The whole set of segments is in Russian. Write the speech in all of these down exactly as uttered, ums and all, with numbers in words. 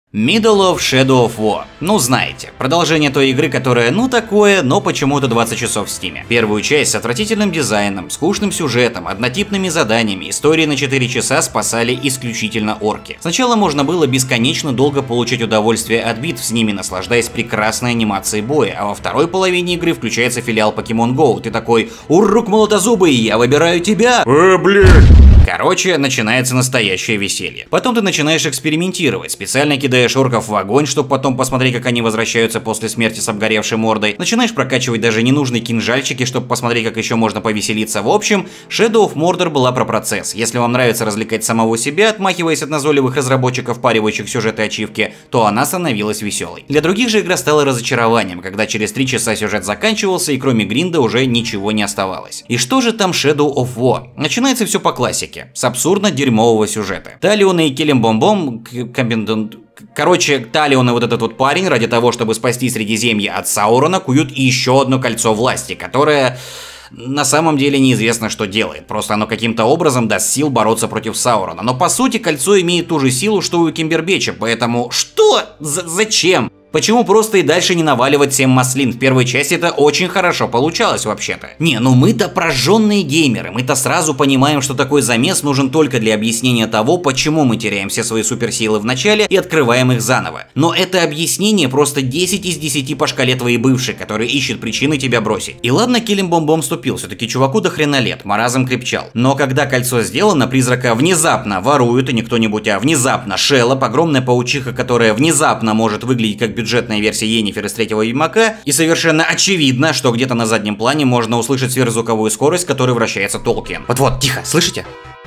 Middle of Shadow of War. Ну знаете, продолжение той игры, которая ну такое, но почему-то двадцать часов в Steam. Первую часть с отвратительным дизайном, скучным сюжетом, однотипными заданиями, историей на четыре часа спасали исключительно орки. Сначала можно было бесконечно долго получать удовольствие от битв с ними, наслаждаясь прекрасной анимацией боя, а во второй половине игры включается филиал Pokemon Go. Ты такой: «Уррук молотозубый, я выбираю тебя!» Э, блядь! Короче, начинается настоящее веселье. Потом ты начинаешь экспериментировать, специально кидаешь орков в огонь, чтобы потом посмотреть, как они возвращаются после смерти с обгоревшей мордой. Начинаешь прокачивать даже ненужные кинжальчики, чтобы посмотреть, как еще можно повеселиться. В общем, Shadow of Mordor была про процесс. Если вам нравится развлекать самого себя, отмахиваясь от назойливых разработчиков, паривающих сюжеты и ачивки, то она становилась веселой. Для других же игра стала разочарованием, когда через три часа сюжет заканчивался и кроме гринда уже ничего не оставалось. И что же там Shadow of War? Начинается все по классике. С абсурдно дерьмового сюжета. Талиона и Келембомбом, короче, Талион и вот этот вот парень ради того, чтобы спасти Средиземье от Саурона, куют еще одно кольцо власти, которое на самом деле неизвестно, что делает. Просто оно каким-то образом даст сил бороться против Саурона. Но по сути кольцо имеет ту же силу, что и у Кимбербеча, поэтому что? З- зачем? Почему просто и дальше не наваливать семь маслин? В первой части это очень хорошо получалось вообще-то. Не, ну мы-то прожженные геймеры, мы-то сразу понимаем, что такой замес нужен только для объяснения того, почему мы теряем все свои суперсилы в начале и открываем их заново. Но это объяснение просто десять из десяти по шкале твоей бывшей, который ищет причины тебя бросить. И ладно, Келембомбом ступил, все-таки чуваку до хрена лет, маразм крепчал. Но когда кольцо сделано, призрака внезапно воруют, и не кто-нибудь, а внезапно Шеллоп, огромная паучиха, которая внезапно может выглядеть как бюджетная версия Йеннифер из третьего Ведьмака, и совершенно очевидно, что где-то на заднем плане можно услышать сверхзвуковую скорость, которой вращается Толкин. Вот-вот, тихо, слышите?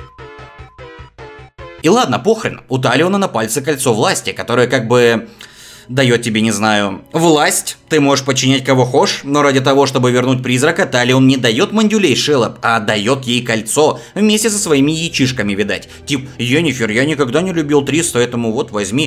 И ладно, похрен, у Талиона на пальце кольцо власти, которое как бы дает тебе, не знаю, власть, ты можешь подчинять кого хочешь, но ради того, чтобы вернуть призрака, Талион не дает мандюлей Шеллоп, а дает ей кольцо, вместе со своими яичишками, видать. Тип: «Йеннифер, я никогда не любил Трис, поэтому вот возьми».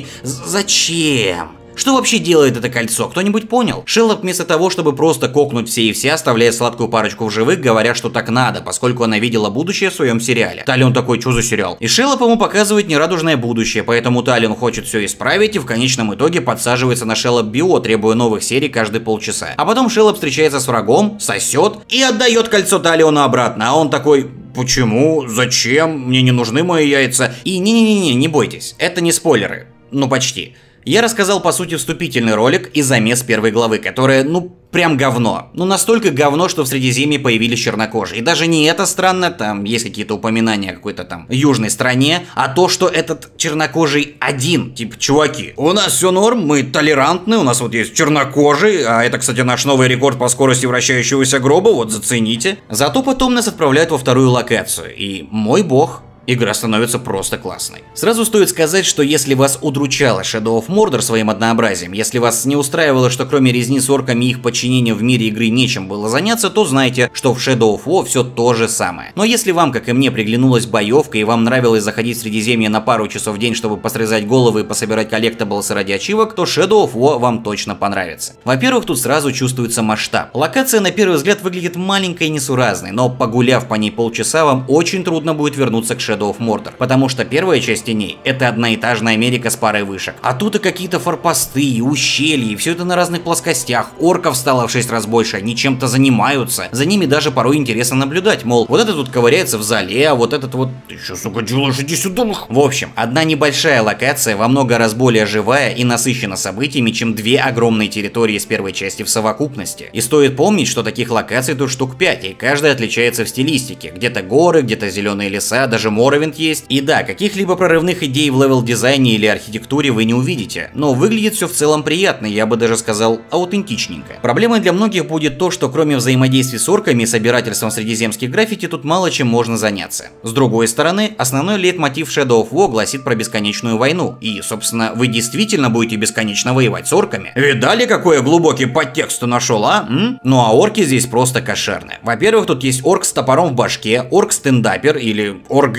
Зачем? Что вообще делает это кольцо? Кто-нибудь понял? Шеллоп вместо того, чтобы просто кокнуть все и вся, оставляет сладкую парочку в живых, говоря, что так надо, поскольку она видела будущее в своем сериале. Талион такой: «Что за сериал?» И Шеллоп ему показывает нерадужное будущее, поэтому Талион хочет все исправить и в конечном итоге подсаживается на Шеллоп Био, требуя новых серий каждые полчаса. А потом Шеллоп встречается с врагом, сосет и отдает кольцо Талиону обратно, а он такой: «Почему? Зачем? Мне не нужны мои яйца». И не-не-не, не бойтесь, это не спойлеры. Ну почти. Я рассказал по сути вступительный ролик и замес первой главы, которая, ну, прям говно. Ну, настолько говно, что в Средиземье появились чернокожие. И даже не это странно, там есть какие-то упоминания о какой-то там южной стране, а то, что этот чернокожий один. Типа: чуваки, у нас все норм, мы толерантны, у нас вот есть чернокожий, а это, кстати, наш новый рекорд по скорости вращающегося гроба, вот зацените. Зато потом нас отправляют во вторую локацию, и мой бог, игра становится просто классной. Сразу стоит сказать, что если вас удручало Shadow of Mordor своим однообразием, если вас не устраивало, что кроме резни с орками и их подчинения в мире игры нечем было заняться, то знайте, что в Shadow of War все то же самое. Но если вам, как и мне, приглянулась боевка и вам нравилось заходить в Средиземье на пару часов в день, чтобы посрезать головы и пособирать коллектаблсы ради ачивок, то Shadow of War вам точно понравится. Во-первых, тут сразу чувствуется масштаб. Локация на первый взгляд выглядит маленькой и несуразной, но погуляв по ней полчаса, вам очень трудно будет вернуться к Shadow of Mordor, потому что первая часть Теней — это одноэтажная Америка с парой вышек. А тут и какие-то форпосты, и ущелья, и все это на разных плоскостях. Орков стало в шесть раз больше, они чем-то занимаются. За ними даже порой интересно наблюдать, мол, вот этот тут ковыряется в зале, а вот этот вот... Ты что, сука, делаешь? Иди сюда! В общем, одна небольшая локация во много раз более живая и насыщена событиями, чем две огромные территории с первой части в совокупности. И стоит помнить, что таких локаций тут штук пять, и каждая отличается в стилистике. Где-то горы, где-то зеленые леса, даже Моровинд есть. И да, каких-либо прорывных идей в левел-дизайне или архитектуре вы не увидите, но выглядит все в целом приятно, я бы даже сказал, аутентичненько. Проблемой для многих будет то, что кроме взаимодействия с орками и собирательством средиземских граффити тут мало чем можно заняться. С другой стороны, основной лейтмотив Shadow of War гласит про бесконечную войну, и, собственно, вы действительно будете бесконечно воевать с орками. Видали, какой я глубокий подтекст нашел, а? М? Ну а орки здесь просто кошерные. Во-первых, тут есть орк с топором в башке, орк-стендапер или орк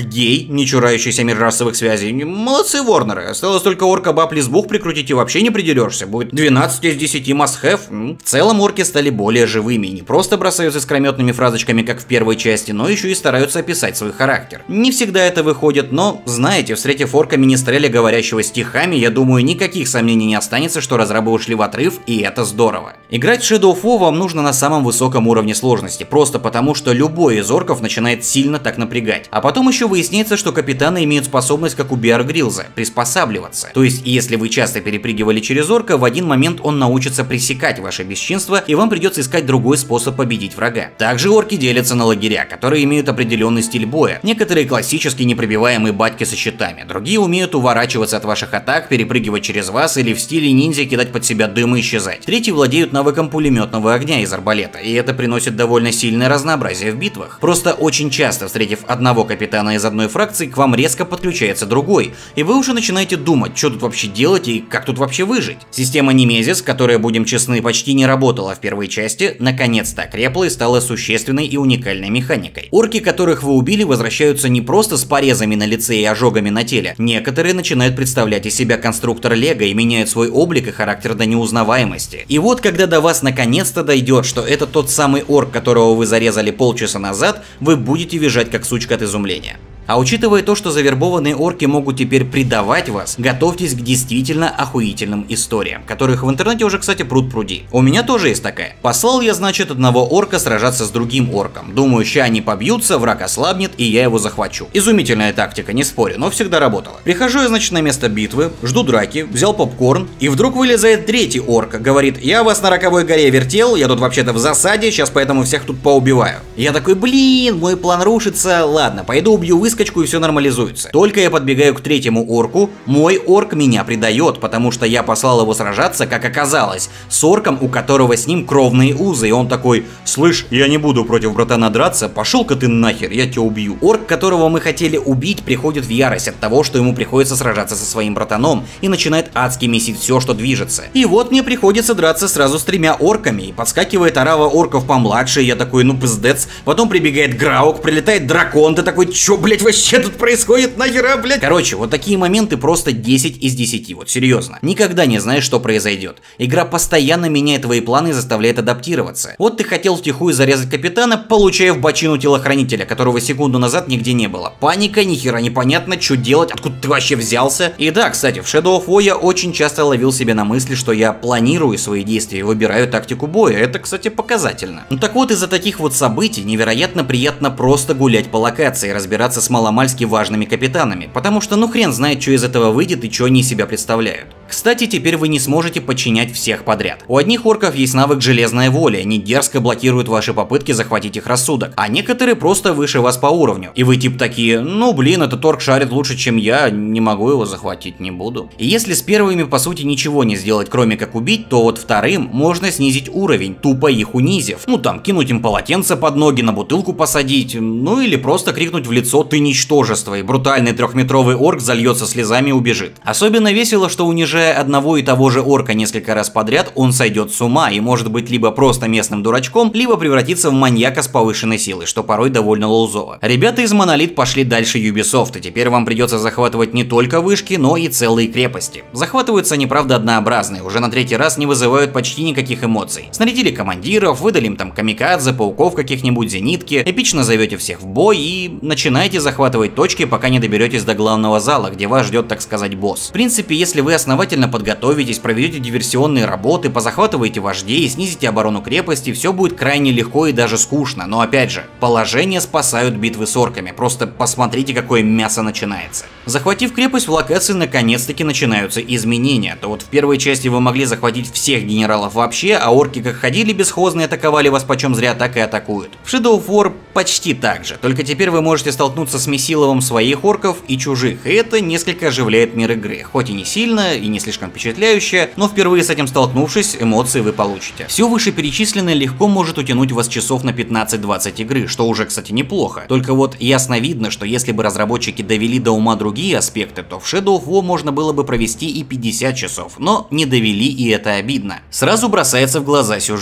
гей, не чурающийся межрасовых связей. Молодцы, Ворнеры. Осталось только орка баб лесбух прикрутить и вообще не придерешься. Будет двенадцать из десяти must-have. В целом орки стали более живыми и не просто бросаются искрометными фразочками, как в первой части, но еще и стараются описать свой характер. Не всегда это выходит, но, знаете, встретив орка министреля, говорящего стихами, я думаю, никаких сомнений не останется, что разрабы ушли в отрыв, и это здорово. Играть в Shadow of War вам нужно на самом высоком уровне сложности, просто потому, что любой из орков начинает сильно так напрягать. А потом еще выясняется, что капитаны имеют способность, как у Биар Гриллза, приспосабливаться. То есть, если вы часто перепрыгивали через орка, в один момент он научится пресекать ваше бесчинство, и вам придется искать другой способ победить врага. Также орки делятся на лагеря, которые имеют определенный стиль боя. Некоторые классические непробиваемые батьки со щитами, другие умеют уворачиваться от ваших атак, перепрыгивать через вас или в стиле ниндзя кидать под себя дым и исчезать. Третьи владеют навыком пулеметного огня из арбалета, и это приносит довольно сильное разнообразие в битвах. Просто очень часто, встретив одного капитана из одной фракции, к вам резко подключается другой, и вы уже начинаете думать, что тут вообще делать и как тут вообще выжить. Система Немезис, которая, будем честны, почти не работала в первой части, наконец-то окрепла и стала существенной и уникальной механикой. Орки, которых вы убили, возвращаются не просто с порезами на лице и ожогами на теле, некоторые начинают представлять из себя конструктор Лего и меняют свой облик и характер до неузнаваемости. И вот, когда до вас наконец-то дойдет, что это тот самый орк, которого вы зарезали полчаса назад, вы будете визжать как сучка от изумления. А учитывая то, что завербованные орки могут теперь предавать вас, готовьтесь к действительно охуительным историям, которых в интернете уже, кстати, пруд-пруди. У меня тоже есть такая. Послал я, значит, одного орка сражаться с другим орком. Думаю, ща они побьются, враг ослабнет, и я его захвачу. Изумительная тактика, не спорю, но всегда работала. Прихожу я, значит, на место битвы, жду драки, взял попкорн, и вдруг вылезает третий орк, говорит: я вас на роковой горе вертел, я тут вообще-то в засаде, сейчас поэтому всех тут поубиваю. Я такой: блин, мой план рушится, ладно, пойду убью выскочку, и все нормализуется. Только я подбегаю к третьему орку, мой орк меня предает, потому что я послал его сражаться, как оказалось, с орком, у которого с ним кровные узы, и он такой: слышь, я не буду против братана драться, пошел-ка ты нахер, я тебя убью. Орк, которого мы хотели убить, приходит в ярость от того, что ему приходится сражаться со своим братаном, и начинает адски месить все, что движется. И вот мне приходится драться сразу с тремя орками, и подскакивает орава орков помладше, и я такой: ну пиздец. Потом прибегает Граук, прилетает дракон, ты такой: чё, блять, вообще тут происходит, нахера, блять? Короче, вот такие моменты просто десять из десяти, вот серьезно. Никогда не знаешь, что произойдет. Игра постоянно меняет твои планы и заставляет адаптироваться. Вот ты хотел втихую зарезать капитана, получая в бочину телохранителя, которого секунду назад нигде не было. Паника, нихера непонятно, что делать, откуда ты вообще взялся. И да, кстати, в Shadow of War я очень часто ловил себя на мысли, что я планирую свои действия и выбираю тактику боя. Это, кстати, показательно. Ну так вот, из-за таких вот событий невероятно приятно просто гулять по локации и разбираться с маломальски важными капитанами, потому что ну хрен знает, что из этого выйдет и что они из себя представляют. Кстати, теперь вы не сможете подчинять всех подряд. У одних орков есть навык железная воля, они дерзко блокируют ваши попытки захватить их рассудок, а некоторые просто выше вас по уровню. И вы типа такие: ну блин, этот орк шарит лучше, чем я, не могу его захватить, не буду. И если с первыми по сути ничего не сделать, кроме как убить, то вот вторым можно снизить уровень, тупо их унизив. Ну там, кинуть им полотенце под ноги, на бутылку посадить, ну или просто крикнуть в лицо: ты ничтожество, и брутальный трехметровый орк зальется слезами и убежит. Особенно весело, что унижая одного и того же орка несколько раз подряд, он сойдет с ума и может быть либо просто местным дурачком, либо превратиться в маньяка с повышенной силой, что порой довольно лоузово. Ребята из Monolith пошли дальше Ubisoft, и теперь вам придется захватывать не только вышки, но и целые крепости. Захватываются они, правда, однообразные, уже на третий раз не вызывают почти никаких эмоций. Снарядили командиров, выдали им там камикадзе, пауков каких-нибудь, зенитки, эпично зовете всех в бой и начинаете захватывать точки, пока не доберетесь до главного зала, где вас ждет, так сказать, босс. В принципе, если вы основательно подготовитесь, проведете диверсионные работы, позахватываете вождей, снизите оборону крепости, все будет крайне легко и даже скучно. Но опять же, положение спасают битвы с орками, просто посмотрите, какое мясо начинается. Захватив крепость, в локации наконец-таки начинаются изменения. То вот в первой части вы могли захватить всех генералов вообще, а орки как ходили бесхозно и атаковали вас почем зря, так и атакуют. В Shadow of War почти так же, только теперь вы можете столкнуться с месиловым своих орков и чужих, и это несколько оживляет мир игры, хоть и не сильно, и не слишком впечатляюще, но впервые с этим столкнувшись, эмоции вы получите. Все вышеперечисленное легко может утянуть вас часов на пятнадцать-двадцать игры, что уже, кстати, неплохо. Только вот ясно видно, что если бы разработчики довели до ума другие аспекты, то в Shadow of War можно было бы провести и пятьдесят часов, но не довели, и это обидно. Сразу бросается в глаза сюжет.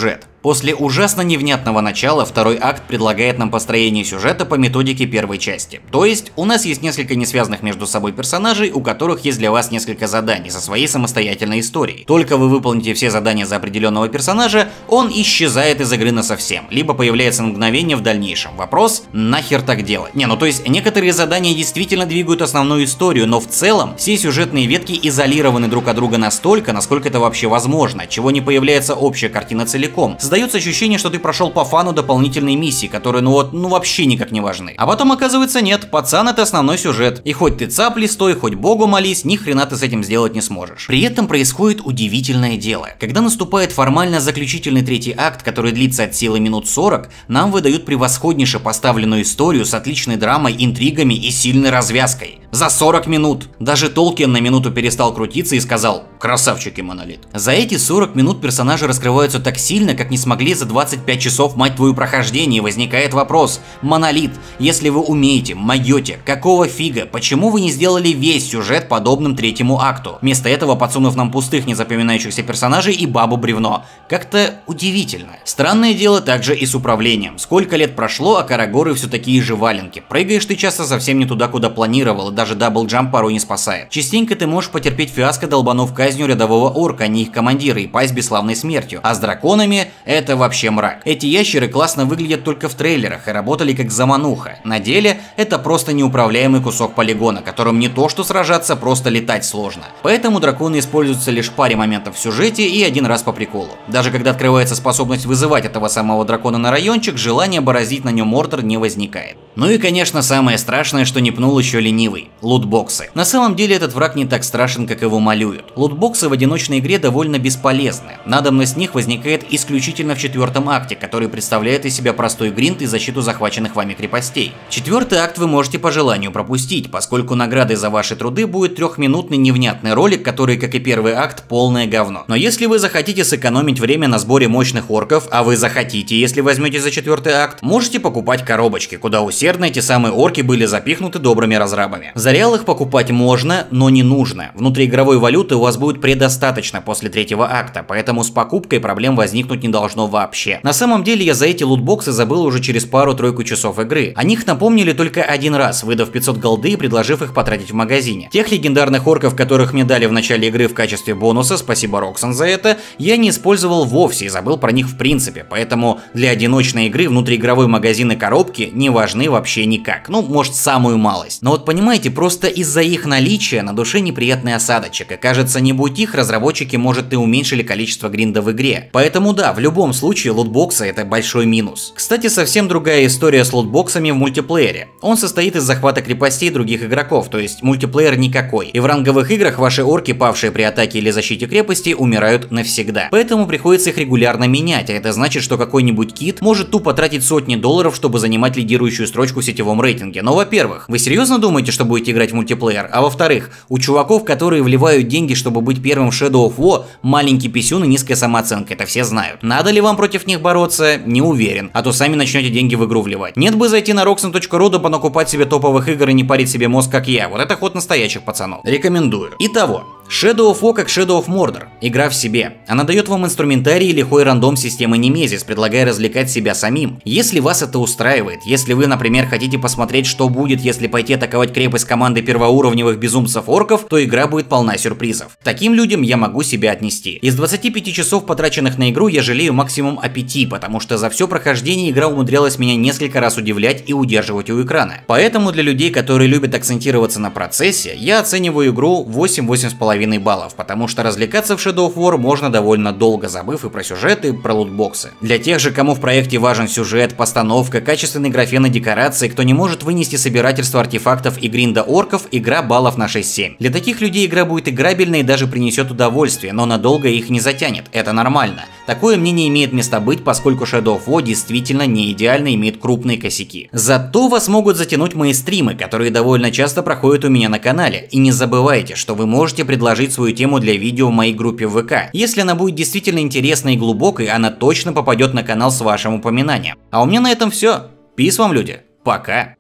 После ужасно невнятного начала второй акт предлагает нам построение сюжета по методике первой части. То есть у нас есть несколько несвязанных между собой персонажей, у которых есть для вас несколько заданий со своей самостоятельной историей. Только вы выполните все задания за определенного персонажа, он исчезает из игры насовсем, либо появляется на мгновение в дальнейшем. Вопрос: нахер так делать? Не, ну то есть некоторые задания действительно двигают основную историю, но в целом все сюжетные ветки изолированы друг от друга настолько, насколько это вообще возможно, чего не появляется общая картина целиком. Создается ощущение, что ты прошел по фану дополнительные миссии, которые ну вот, ну вообще никак не важны. А потом оказывается нет, пацан, это основной сюжет. И хоть ты цапли стой, хоть богу молись, ни хрена ты с этим сделать не сможешь. При этом происходит удивительное дело. Когда наступает формально заключительный третий акт, который длится от силы минут сорок, нам выдают превосходнейше поставленную историю с отличной драмой, интригами и сильной развязкой. За сорок минут. Даже Толкин на минуту перестал крутиться и сказал: красавчики, Монолит. За эти сорок минут персонажи раскрываются так сильно, как не смогли за двадцать пять часов, мать твою, прохождения. Возникает вопрос: Монолит, если вы умеете, могете, какого фига, почему вы не сделали весь сюжет подобным третьему акту, вместо этого подсунув нам пустых незапоминающихся персонажей и бабу-бревно? Как-то удивительно. Странное дело также и с управлением. Сколько лет прошло, а карагоры все такие же валенки. Прыгаешь ты часто совсем не туда, куда планировал, и даже даблджамп порой не спасает. Частенько ты можешь потерпеть фиаско, долбанув казнью рядового орка, а не их командира, и пасть бесславной смертью. А с драконами это вообще мрак. Эти ящеры классно выглядят только в трейлерах и работали как замануха. На деле это просто неуправляемый кусок полигона, которым не то что сражаться, просто летать сложно. Поэтому драконы используются лишь в паре моментов в сюжете и один раз по приколу. Даже когда открывается способность вызывать этого самого дракона на райончик, желание бороздить на нем Мордор не возникает. Ну и конечно самое страшное, что не пнул еще ленивый – лутбоксы. На самом деле этот враг не так страшен, как его малюют. Лутбоксы в одиночной игре довольно бесполезны. Надобность них возникает исключительно в четвертом акте, который представляет из себя простой гринд и защиту захваченных вами крепостей. Четвертый акт вы можете по желанию пропустить, поскольку наградой за ваши труды будет трехминутный невнятный ролик, который, как и первый акт, полное говно. Но если вы захотите сэкономить время на сборе мощных орков, а вы захотите, если возьмете за четвертый акт, можете покупать коробочки, куда усердно эти самые орки были запихнуты добрыми разрабами. За реал их покупать можно, но не нужно. Внутриигровой валюты у вас будет предостаточно после третьего акта, поэтому с покупкой проблем возникнуть не должно вообще. На самом деле я за эти лутбоксы забыл уже через пару-тройку часов игры. О них напомнили только один раз, выдав пятьсот голды и предложив их потратить в магазине. Тех легендарных орков, которых мне дали в начале игры в качестве бонуса, спасибо Роксон за это, я не использовал вовсе и забыл про них в принципе, поэтому для одиночной игры внутриигровой магазин и коробки не важны вообще никак, ну может самую малость. Но вот понимаете, просто из-за их наличия на душе неприятный осадочек, и кажется, не будь их, разработчики может и уменьшили количество гринда в игре. Поэтому да, в любом случае лутбоксы это большой минус. Кстати, совсем другая история с лутбоксами в мультиплеере. Он состоит из захвата крепостей других игроков, то есть мультиплеер никакой. И в ранговых играх ваши орки, павшие при атаке или защите крепости, умирают навсегда. Поэтому приходится их регулярно менять, а это значит, что какой-нибудь кит может тупо тратить сотни долларов, чтобы занимать лидирующую строчку в сетевом рейтинге. Но во-первых, вы серьезно думаете, что будете играть в мультиплеер? А во-вторых, у чуваков, которые вливают деньги, чтобы быть первым в Shadow of War, маленький писюн и низкая самооценка, это все знают. Надо ли вам против них бороться? Не уверен, а то сами начнете деньги в игру вливать. Нет бы зайти на roxen точка ру да понакупать себе топовых игр и не парить себе мозг, как я. Вот это ход настоящих пацанов. Рекомендую. Итого. Shadow of War как Shadow of Mordor. Игра в себе. Она дает вам инструментарий и лихой рандом системы Немезис, предлагая развлекать себя самим. Если вас это устраивает, если вы, например, хотите посмотреть, что будет, если пойти атаковать крепость команды первоуровневых безумцев-орков, то игра будет полна сюрпризов. Таким людям я могу себя отнести. Из двадцати пяти часов, потраченных на игру, я жалею максимум о пяти, потому что за все прохождение игра умудрялась меня несколько раз удивлять и удерживать у экрана. Поэтому для людей, которые любят акцентироваться на процессе, я оцениваю игру восемь-восемь с половиной баллов, потому что развлекаться в Shadow of War можно довольно долго, забыв и про сюжет, и про лутбоксы. Для тех же, кому в проекте важен сюжет, постановка, качественный графен и декорации, кто не может вынести собирательство артефактов и гринда орков, игра баллов на шесть-семь. Для таких людей игра будет играбельной и даже принесет удовольствие, но надолго их не затянет, это нормально. Такое мнение имеет место быть, поскольку Shadow of War действительно не идеально имеет крупные косяки. Зато вас могут затянуть мои стримы, которые довольно часто проходят у меня на канале, и не забывайте, что вы можете предложить предложить свою тему для видео в моей группе в ВК. Если она будет действительно интересной и глубокой, она точно попадет на канал с вашим упоминанием. А у меня на этом все. Пис вам, люди. Пока.